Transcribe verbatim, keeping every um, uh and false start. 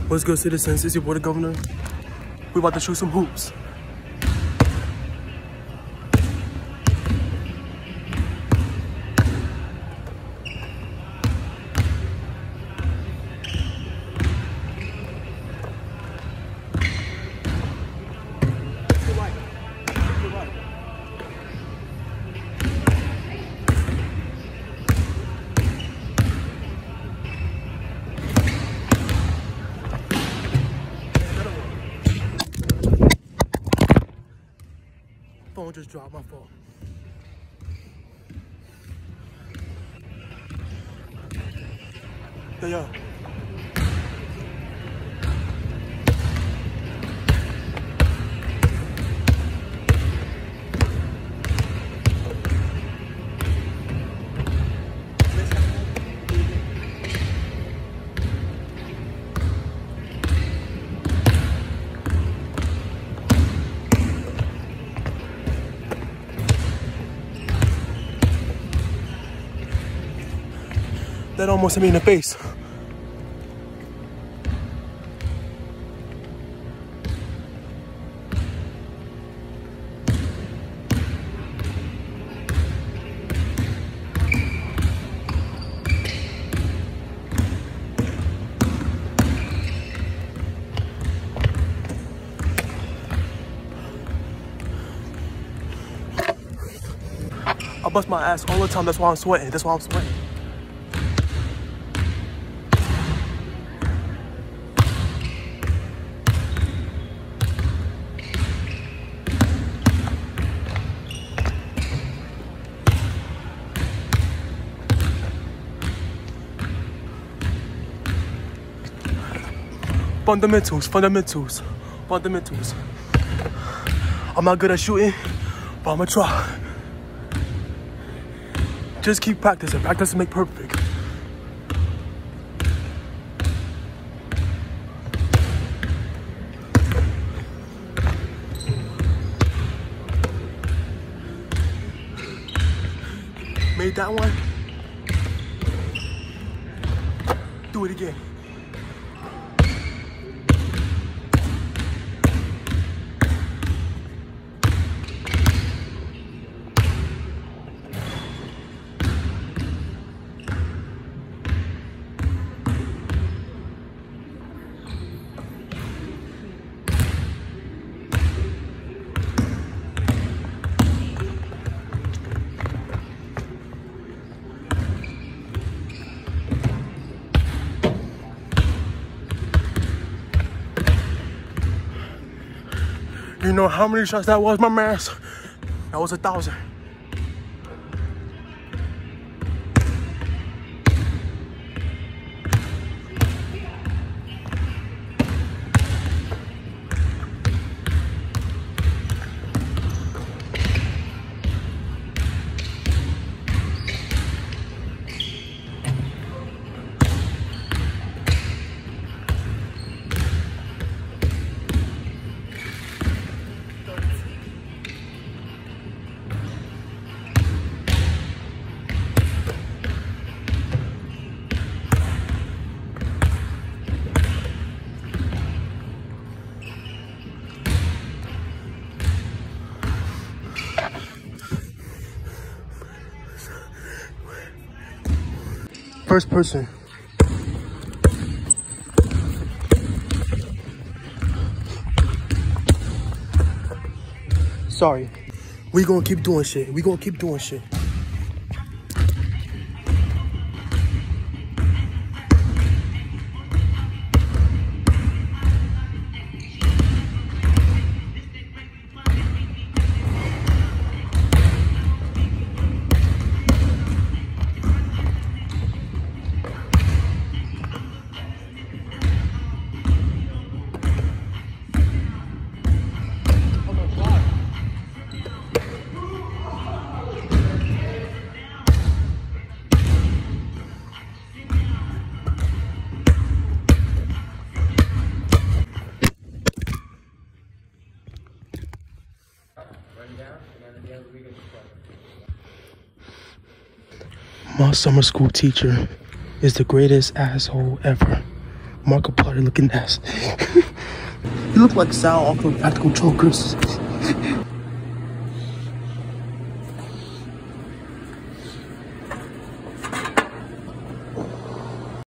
What's good, citizens? It's your boy, the governor. We about to shoot some hoops. Phone just dropped, my fault. Yeah, yeah. That almost hit me in the face. I bust my ass all the time, that's why I'm sweating, that's why I'm sweating. Fundamentals, fundamentals, fundamentals. I'm not good at shooting, but I'ma try. Just keep practicing. Practice make perfect. Made that one. Do it again. You know how many shots that was, my man? That was a thousand. First person. Sorry. We gonna keep doing shit. We gonna keep doing shit. My summer school teacher is the greatest asshole ever. Markiplier looking ass. You look like Sal off of Practical Jokers.